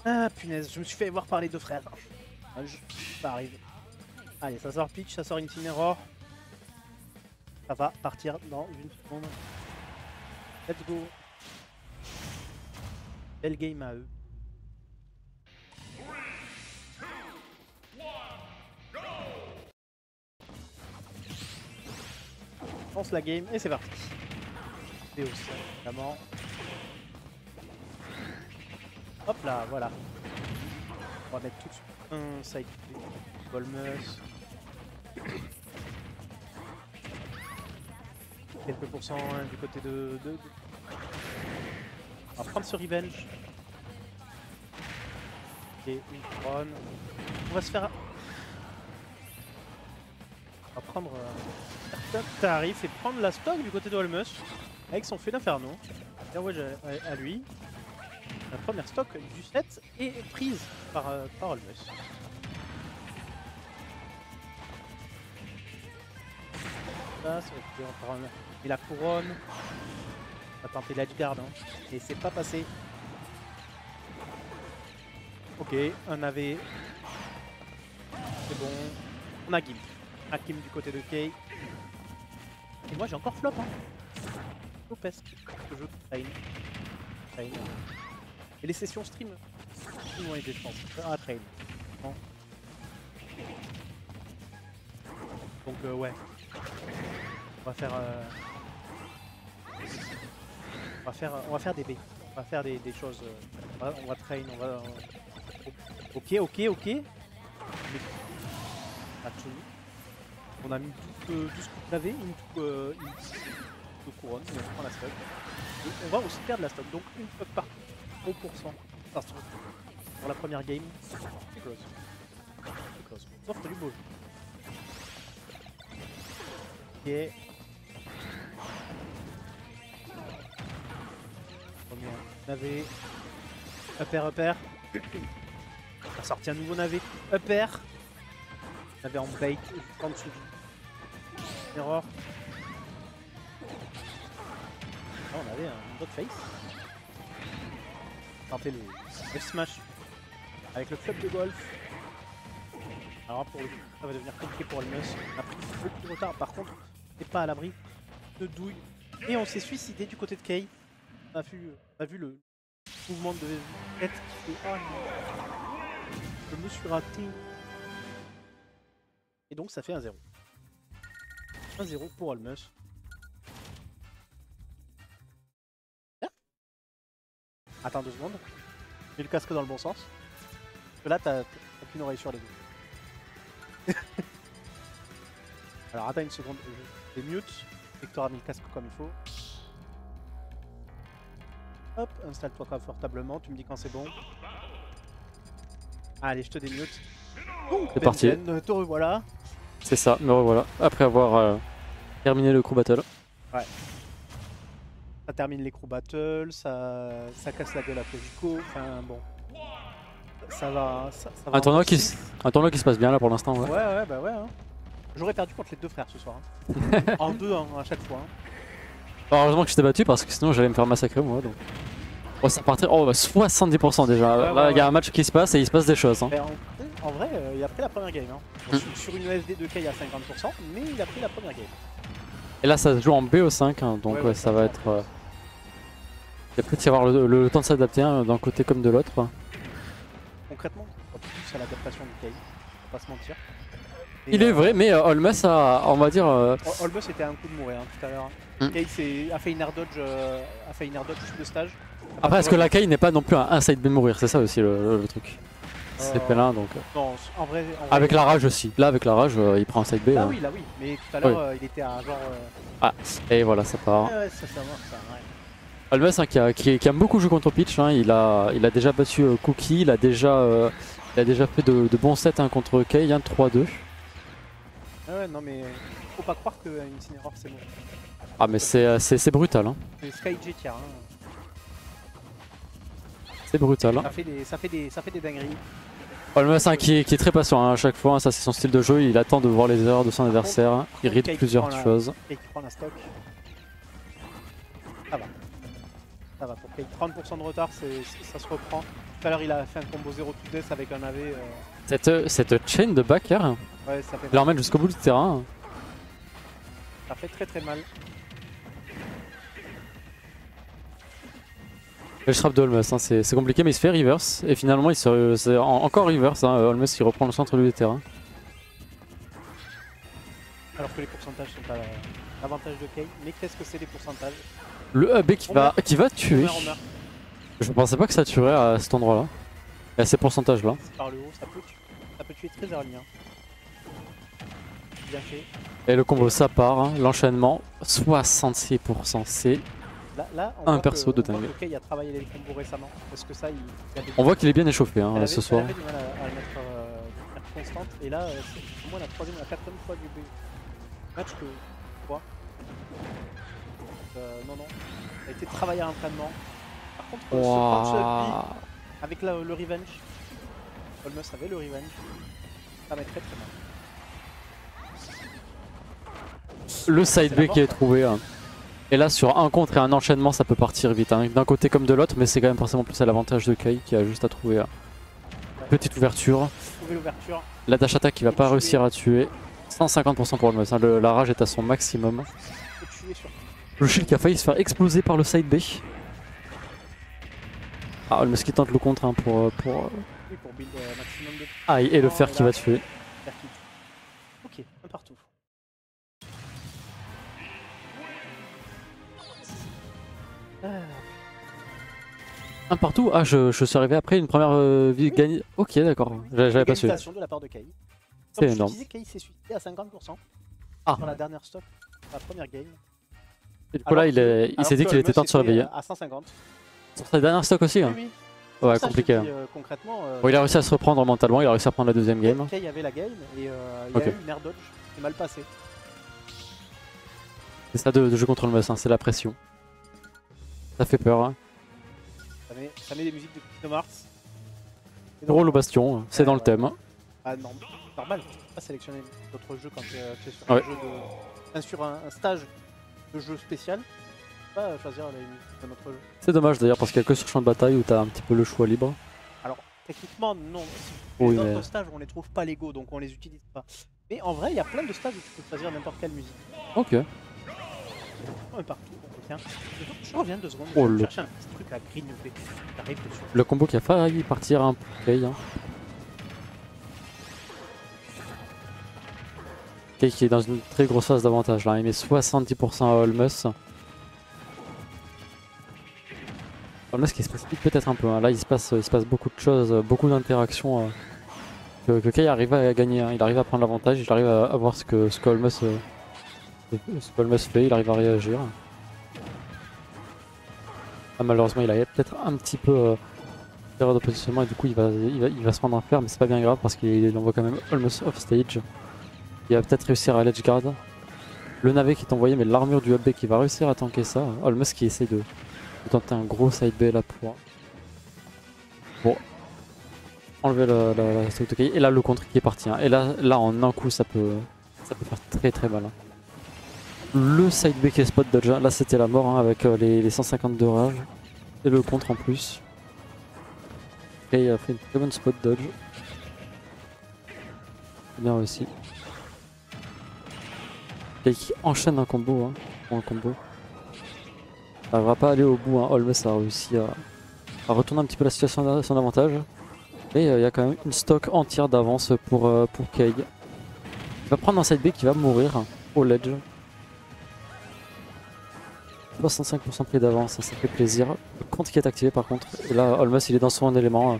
Ah punaise, je me suis fait voir par les deux frères. Ah, ça arrive. Allez, ça sort Peach, ça sort Incineroar. Ça va partir dans une seconde. Let's go. Belle game à eux. On lance la game et c'est parti. Et aussi, évidemment. Hop là, voilà. On va mettre tout de suite un side Golmus. Quelques pourcents hein, du côté de... On va prendre ce revenge. Ok, une couronne. On va se faire... On va prendre un tarif et prendre la stock du côté de Holmus. Avec son feu d'inferno. Bien ouais à lui. La première stock du set est prise par Holmus. Ça, on va prendre et la couronne. On va tenter l'edgeguard hein. Et c'est pas passé. Ok, un AV. C'est bon. On a Gim. Hakim du côté de Kay. Et moi j'ai encore flop hein. Flopesque. Ce jeu train. Et les sessions stream ils vont aider je pense. Ah train. Bon. Donc ouais. On va faire des B. On va faire des choses. On va train, on va. Ok. Mais... On a mis tout ce qu'on avait, une couronne, et on prend la stock. Et on va aussi perdre la stock, donc une stock par 100% par stock. Pour la première game, c'est close. On offre du beau jeu. Ok. Premier navet. Upper. On a sorti un nouveau navet. Upper. Navet en bait, juste en dessous. Error. Ah, on avait un autre face. Tenter le F-Smash avec le club de golf. Alors pour le coup, ça va devenir compliqué pour le Mus. On a pris beaucoup de retard. Par contre, on n'est pas à l'abri de douille. Et on s'est suicidé du côté de Kay. On a vu le mouvement de tête qui fait ah non. Je me suis raté. Et donc ça fait 1-0. 1-0 pour Holmus. Attends 2 secondes. Mets le casque dans le bon sens. Parce que là t'as qu'une oreille sur les deux. Alors attends une seconde. Je vais mute. Et que tu auras mis le casque comme il faut. Hop, installe-toi confortablement. Tu me dis quand c'est bon. Allez, je te démute. C'est parti. Te revoilà. C'est ça, me revoilà. Après avoir terminé le crew battle. Ouais. Ça termine les crew battles, ça casse la gueule à Kojico. Enfin bon. Ça va. Un tournoi qui se passe bien là pour l'instant. Ouais. Ouais, bah ouais. Hein. J'aurais perdu contre les deux frères ce soir. Hein. En 2 hein, à chaque fois. Hein. Heureusement que je t'ai battu parce que sinon j'allais me faire massacrer moi. Donc. Oh, ça partait. Oh, 70% déjà. Ouais, là, il y a un match qui se passe et il se passe des choses. Hein. En vrai, il a pris la première game. Hein. Sur une ESD 2K, il y a 50%, mais il a pris la première game. Et là, ça se joue en BO5, hein, donc ouais, ça va être. Il va peut-être y avoir le temps de s'adapter hein, d'un côté comme de l'autre. Concrètement, on peut plus à l'adaptation du Kay, on va pas se mentir. Et il est vrai, mais Holmus a, on va dire. Holmus était à un coup de mourir hein, tout à l'heure. Kay a fait une air dodge de stage. Après, est-ce que la Kay n'est pas non plus un side B mourir? C'est ça aussi le truc. C'est P1 donc. Non, en vrai, avec la rage aussi. Là, avec la rage, il prend un side B. Là, oui, mais tout à l'heure, il était à genre. Ah, et voilà, ça part. Ouais, ça marche, ça, ouais. Holmus hein, qui aime beaucoup jouer contre Peach, hein, il a déjà battu Cookie, il a déjà fait de bons sets hein, contre Kay, hein, 3-2. Ouais, non mais faut pas croire qu'une Incineroar c'est bon. Ah mais c'est brutal. Hein. C'est Sky Jet, hein. C'est brutal. Hein. Ça fait des dingueries. Holmus hein, qui est très patient hein, à chaque fois, hein, ça c'est son style de jeu, il attend de voir les erreurs de son adversaire, hein. Il read plusieurs choses. Et qui prend la stock. Ça va. Ça va pour Kay. 30% de retard, ça se reprend. Tout à l'heure, il a fait un combo 0 to death avec un AV. Cette chain de back air, Ouais, ça fait il l'emmène jusqu'au bout du terrain. Ça fait très mal. Le shrap de Holmes, hein, c'est compliqué, mais il se fait reverse. Et finalement, c'est encore reverse. Hein, Holmes qui reprend le centre du terrain. Alors que les pourcentages sont à l'avantage de Kay. Mais qu'est-ce que c'est les pourcentages? Le AB qui va tuer. On meurt. Je pensais pas que ça tuerait à cet endroit-là. Et à ces pourcentages-là. Par le haut, ça peut tuer très early. Hein. Bien fait. Et le combo, ça part. Hein, l'enchaînement, 66%. C'est Là, un perso de dingue. Kay a travaillé les combos récemment. Parce que ça, on voit qu'il est bien échauffé hein, ce soir. Elle avait du mal à le mettre de manière constante. Et là, c'est au moins la 3ème ou la 4ème fois du match que je vois. Non. Ça a été travaillé à l'entraînement. Par contre, ce punch avec le revenge. Holmes avait le revenge. Ça met très mal. Le side B qui est trouvé. Hein. Et là, sur un contre et un enchaînement, ça peut partir vite. Hein. D'un côté comme de l'autre, mais c'est quand même forcément plus à l'avantage de Kay qui a juste à trouver petite ouverture. La dash attack qui va pas réussir à tuer. 150% pour Holmes. Hein. La rage est à son maximum. Le shield qui a failli se faire exploser par le side B. Ah, Holmes qui tente le contre hein, pour build maximum de... Ah, et le fer qui va tuer. Ok, un partout. Un partout. Ah, je suis arrivé après une première vie gagnée. Ok, d'accord. J'avais pas su. De la part de Kay. C'est énorme. Je disais Kay s'est suicidé à 50% sur la dernière stock, la première game. Et du coup là, il s'est dit qu'il était temps de se réveiller. À 150. Sur sa dernière stock aussi. Hein. Oui. Ouais, compliqué. Concrètement, bon, il a réussi à se reprendre mentalement, il a réussi à prendre la deuxième game. Kay avait la game et il y a eu une air dodge qui est mal passée. C'est ça de jeu contre le Mus, hein, c'est la pression. Ça fait peur. Hein. Ça met des musiques de Kingdom Hearts. Drôle au bastion, c'est dans le thème. Ah, normal, tu peux pas sélectionner d'autres jeux quand tu es sur un jeu de... sur un stage de jeu spécial. Tu peux pas choisir les musiques d'un autre jeu. C'est dommage d'ailleurs parce qu'il y a que sur champ de bataille où tu as un petit peu le choix libre. Alors, techniquement, non. Oui, les autres stages, on les trouve pas légaux, donc on les utilise pas. Mais en vrai, il y a plein de stages où tu peux choisir n'importe quelle musique. Ok. Partout, tiens. Je reviens 2 secondes, je vais chercher un petit truc à grignoter. Le combo qui a failli partir un peu Kay. Hein. Kay qui est dans une très grosse phase d'avantage là, il met 70% à Holmes. Holmes qui se précipite peut-être un peu, hein. Là il se passe beaucoup de choses, beaucoup d'interactions que Kay arrive à gagner, hein. Il arrive à prendre l'avantage, il arrive à voir ce que Holmes fait, il arrive à réagir. Ah, malheureusement il a peut-être un petit peu d'erreur de positionnement et du coup il va se prendre un fer, mais c'est pas bien grave parce qu'il envoie quand même Holmes off stage. Il va peut-être réussir à l'edge guard. Le navet qui est envoyé, mais l'armure du AB qui va réussir à tanker ça. Holmes qui essaye de tenter un gros side B là pour enlever la stock de Kay. Et là le contre qui est parti. Hein. Et là en un coup ça peut faire très mal. Hein. Le side B qui est spot dodge. Là c'était la mort hein, avec les 150 de rage. Et le contre en plus. Kay a fait une très bonne spot dodge. Bien réussi. Kay qui enchaîne un combo. Hein, ça n'arrivera pas à aller au bout. Hein. Holmes a réussi à retourner un petit peu la situation à son avantage. Mais il y a quand même une stock entière d'avance pour Kay. Il va prendre un side B qui va mourir au ledge. 65% pris d'avance, ça fait plaisir. Le contre qui est activé par contre. Et là, Holmes il est dans son élément.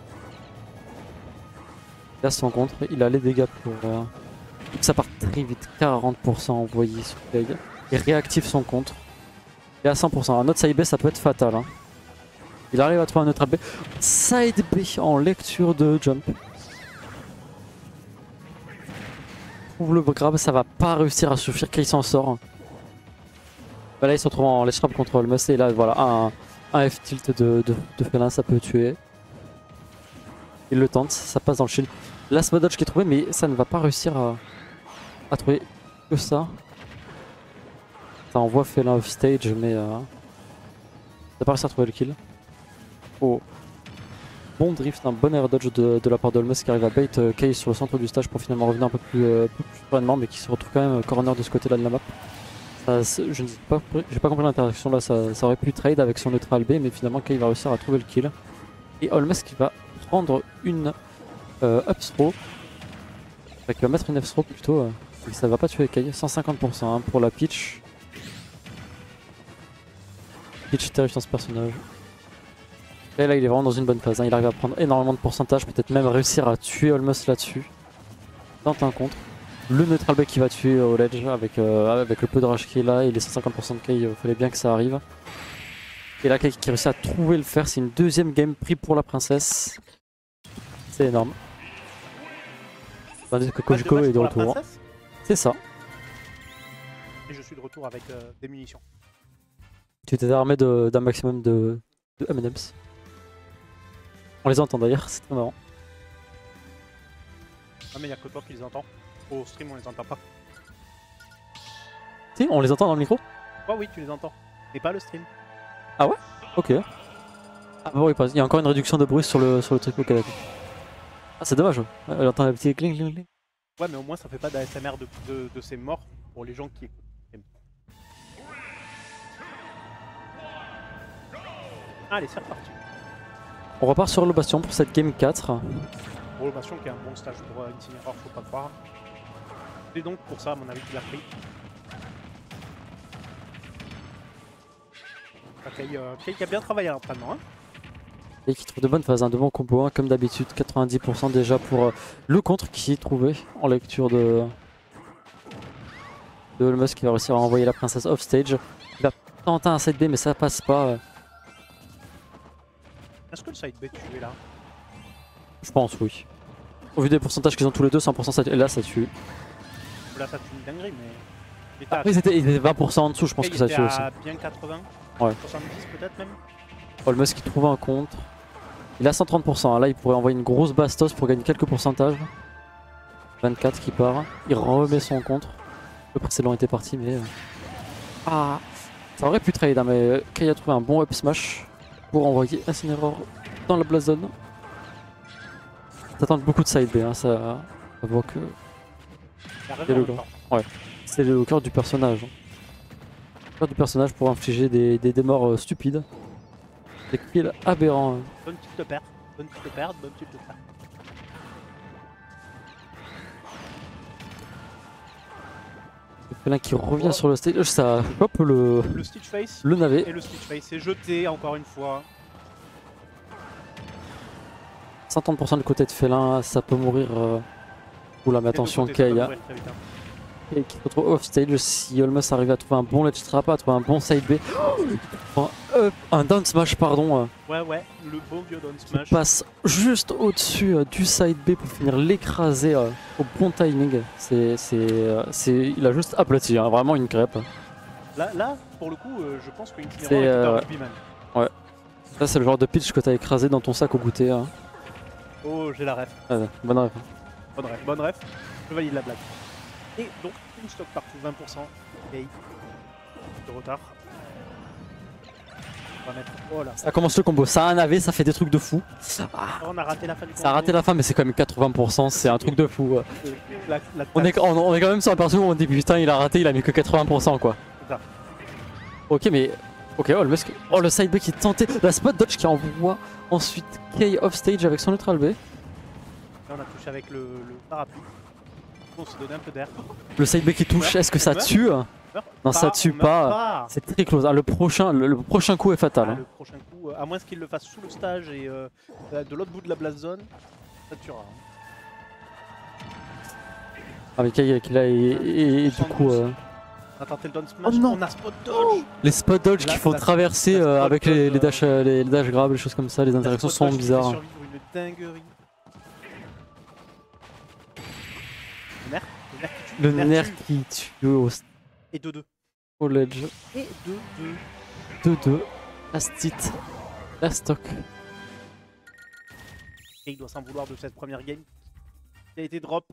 Il a son contre, il a les dégâts pour... Ça part très vite, 40% envoyé sur Kay. Il réactive son contre. Et à 100%, un autre side B ça peut être fatal. Hein. Il arrive à trouver un autre AB. Side B en lecture de jump. Trouve le grab, ça va pas réussir à suffire, Kay s'en sort. Bah là il se retrouve en ledge trap contre Holmes et là voilà un F tilt de félin ça peut tuer. Il le tente, ça passe dans le shield. Là spot dodge qui est trouvé mais ça ne va pas réussir à trouver que ça. Ça envoie félin off stage mais T'as pas réussi à trouver le kill. Oh. Bon drift, un bon air dodge de la part d'Olmes qui arrive à bait Kay sur le centre du stage pour finalement revenir un peu plus sereinement, mais qui se retrouve quand même corner de ce côté-là de la map. Je n'ai pas, j'ai pas compris l'interaction là, ça aurait pu trade avec son neutral B, mais finalement Kay va réussir à trouver le kill. Et Olmes qui va prendre une up throw. Enfin, qui va mettre une F throw plutôt. Et ça va pas tuer Kay, 150% hein, pour la pitch. Pitch terrifiant ce personnage. Et là il est vraiment dans une bonne phase, hein. Il arrive à prendre énormément de pourcentage, peut-être même réussir à tuer Olmes là-dessus. Tente un contre. Le neutral B qui va tuer au ledge avec le peu de rush qui est là et les 150% de Kay, il fallait bien que ça arrive. Et là Kay qui réussit à trouver le fer, c'est une deuxième game pris pour la princesse. C'est énorme. Tandis que Kojiko est de retour. C'est ça. Et je suis de retour avec des munitions. Tu t'es armé d'un maximum de M&M's. On les entend d'ailleurs, c'est très marrant. Ah mais y'a que toi qui les entends. Au stream on les entend pas. Si, on les entend dans le micro? Oh oui, tu les entends. Mais pas le stream. Ah ouais? Ok. Ah bah oui, il y a encore une réduction de bruit sur le truc au canapé. Ah c'est dommage, elle entend un petit cling cling cling. Ouais mais au moins ça fait pas d'ASMR de ces morts pour les gens qui écoutent. Allez c'est reparti. On repart sur le bastion pour cette game 4. Pour le bastion qui est un bon stage pour Incineroar, faut pas croire. C'est donc pour ça à mon avis qu'il a pris. Kay qui a bien travaillé à l'entraînement. Hein. Et qui trouve de bonnes phases, hein, de bons combos, hein, comme d'habitude, 90% déjà pour le contre qui est trouvé en lecture de Olmes qui va réussir à envoyer la princesse off stage. Il va tenter un side B mais ça passe pas. Est-ce que le side B tué là? Je pense oui. Au vu des pourcentages qu'ils ont tous les deux, 100% ça tue. Et là ça tue. Là ça tue une dinguerie mais... Après ils étaient 20% en dessous, je pense que ça tue aussi. Bien 80, ouais. 70 peut-être même. Olmes qui trouve un contre. Il a 130%, hein. Là il pourrait envoyer une grosse bastos pour gagner quelques pourcentages. 24 qui part, il remet son contre. Le précédent était parti mais... Ah, ça aurait pu trade hein, mais Kay a trouvé un bon up smash pour envoyer Incineroar dans la blast zone. Ça tente beaucoup de side B, hein. Ça voit que... C'est le cœur. Ouais, c'est le cœur du personnage. Le cœur du personnage pour infliger des morts stupides. Des kills aberrants. Bonne petite de perte, bonne petite de perte, bonne petite de perte. Le félin qui revient sur le stage, ça hop le Stitch Face le navet. Et le Stitch Face est jeté encore une fois. 130% du côté de félin, ça peut mourir. Oula mais attention Kay. Et qui se retrouve off stage si Olmes arrive à trouver un bon ledge trap, à trouver un bon side B. Un down smash pardon. Ouais, le beau vieux down smash. Qui passe juste au-dessus du side B pour finir l'écraser au bon timing. Il a juste aplati, hein, vraiment une crêpe. Là pour le coup, je pense que Incineroar est un rugbyman. Ouais. Ça c'est le genre de pitch que t'as écrasé dans ton sac au goûter. Hein. Oh j'ai la ref. Bonne ref. Bonne ref. Je valide la blague. Et donc une stock partout, 20%. Kay. De retard. On va mettre... Oh là. Ça commence le combo, ça a un AV, ça fait des trucs de fou. Ah. On a raté la fin du combo. Ça a raté la fin mais c'est quand même 80%, c'est un truc de fou. On est quand même sur un perso où on dit putain il a raté, il a mis que 80% quoi. C'est ça. Ok mais... Ok, oh le side B qui est tenté, la spot dodge qui envoie ensuite Kay off stage avec son neutral B. Là on a touché avec le parapluie. On s'est donné un peu d'air. Le side B qui touche, est-ce que ça tue? Non ça tue pas, c'est très close. Ah, le prochain coup est fatal. Ah, le prochain coup, à moins qu'il le fasse sous le stage et de l'autre bout de la blast zone, ça tuera. Ah mais Kay qui là et du coup... On a tenté le down smash, on a spot dodge. Les spot dodge qui font traverser avec les dash grab, les choses comme ça, les interactions sont bizarres. Une dinguerie. Le nerf qui tue au... Et 2-2. Au ledge. Et 2-2. 2-2. Last hit. Last stock. Et il doit s'en vouloir de cette première game. Il a été drop.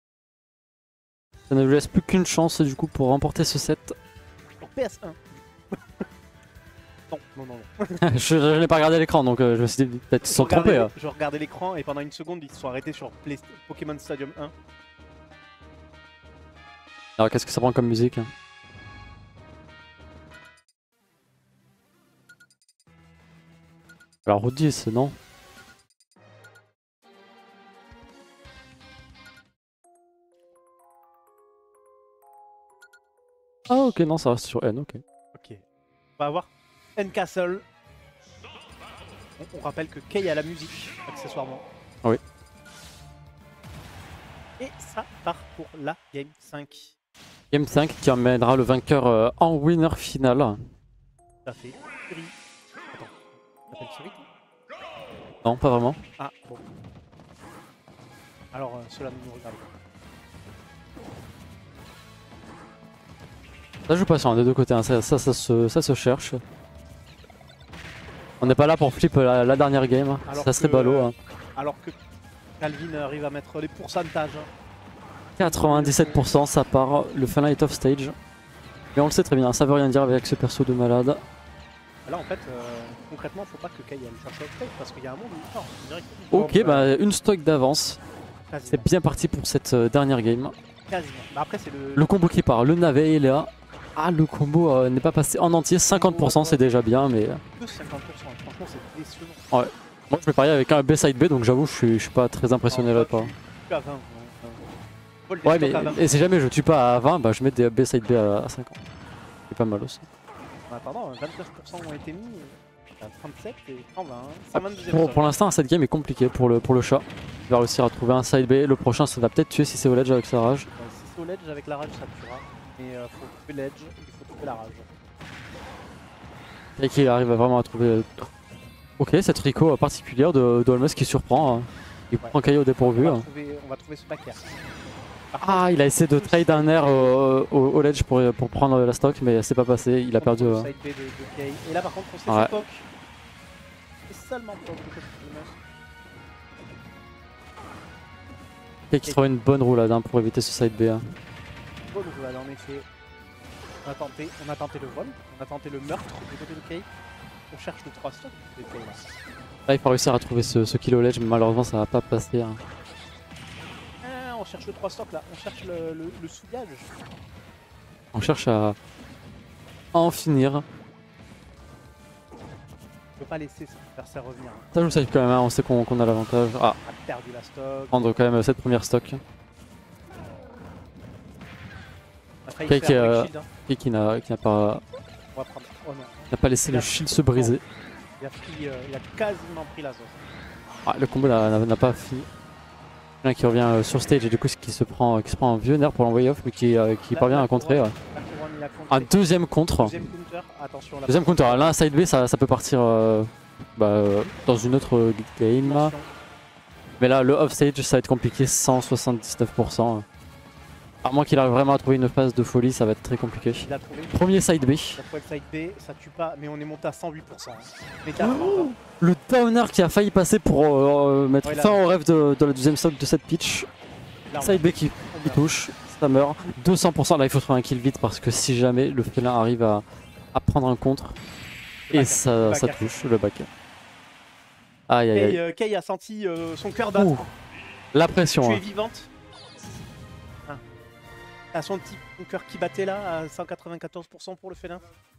Ça ne lui laisse plus qu'une chance du coup pour remporter ce set. Pour PS1. Non, non, non. Je n'ai pas regardé l'écran donc je me suis dit peut-être qu'ils se sont trompés. Hein. Je regardais l'écran et pendant une seconde ils se sont arrêtés sur Pokémon Stadium 1. Alors qu'est-ce que ça prend comme musique? Alors Route 10, non? Ah ok, non, ça reste sur N, ok. Ok. On va avoir N-Castle. On rappelle que Kay a la musique, accessoirement. Oui. Et ça part pour la Game 5. Game 5 qui emmènera le vainqueur en winner final. Ça fait Fury. Attends, t'appelles Fury? Non, pas vraiment. Ah, bon. Alors, cela nous regarde. Ça joue pas sur un des deux côtés, hein. ça se cherche. On n'est pas là pour flip la dernière game, Alors ça serait que, ballot. Hein. Alors que Calvin arrive à mettre les pourcentages. 97% ça part, le Félin est off stage. Mais on le sait très bien, ça veut rien dire avec ce perso de malade. Là en fait, concrètement, faut pas que Kay aille chercher off stage parce qu'il y a un monde où on dirait qu'il Ok, drop, bah une stock d'avance. quasiment. C'est bien parti pour cette dernière game. Quasiment. Bah après, c'est Le combo qui part, le navet il est là. Ah, le combo n'est pas passé en entier, 50% c'est déjà bien, mais... que 50%, franchement, c'est décevant. Ouais. Moi je vais parier avec un B side B, donc j'avoue je suis pas très impressionné là pas. Plus à 20. Vol des Ouais, stocks mais à 20. et si jamais je tue pas à 20, bah je mets des B side B à 50. C'est pas mal aussi. En attendant, 29% ont été mis. À 37 et 120. Ça mène deuxième Pour l'instant, cette game est compliquée pour le chat. Il va réussir à trouver un side B. Le prochain, ça va peut-être tuer si c'est au ledge avec sa rage. Si c'est au ledge avec la rage, ça tuera. Mais faut trouver l'edge, il faut trouver la rage. Et qui arrive vraiment à trouver. Ok, cette Rico particulière de Olmes qui surprend. Hein. Il prend Kaio au dépourvu. On va trouver ce backer. Ah, il a essayé de trade un air au ledge pour prendre la stock, mais c'est pas passé. Il a perdu. Le side B de Kay. Et là, par contre, on sait c'est Poc. C'est seulement Poc de Kay qui trouve une bonne roulade hein, pour éviter ce side B. Hein. Bonne roulade, en effet. On a tenté le vol, on a tenté le meurtre du côté de Kay. On cherche le 3 stocks de Kay là. Là, il faut réussir à trouver ce kill au ledge, mais malheureusement, ça va pas passer. Hein. On cherche le 3 stocks là, on cherche le souillage. On cherche à en finir. On peut pas laisser son adversaire revenir. Hein. Ça joue safe quand même, hein. On sait qu'on a l'avantage. Ah, On a perdu la stock. prendre quand même cette première stock. On a failli Kay faire un shield, hein. qui n'a pas, On va prendre. Oh non. laissé le shield se briser. Il a quasiment pris la zone. Ah, le combo n'a pas fini. Un qui revient sur stage et du coup qui se prend un vieux nerf pour l'envoyer off mais qui parvient à contrer. Un deuxième contre. Deuxième counter, attention. Deuxième counter. Là un side B ça peut partir dans une autre game. Mais là le off stage ça va être compliqué, 179%. À moins qu'il arrive vraiment à trouver une phase de folie, ça va être très compliqué. Il a trouvé. Premier side B. Il a trouvé le side B, ça tue pas, mais on est monté à 108%. Mais le downer qui a failli passer pour mettre fin au rêve de la deuxième stock de cette pitch. Side B qui touche, ça meurt. 200%, là il faut trouver un kill vite parce que si jamais le félin arrive à prendre un contre, et ça touche le back. Aïe aïe aïe. Kay a senti son cœur battre. La pression. Tu hein. es vivante. T'as son petit cœur qui battait là à 194% pour le félin.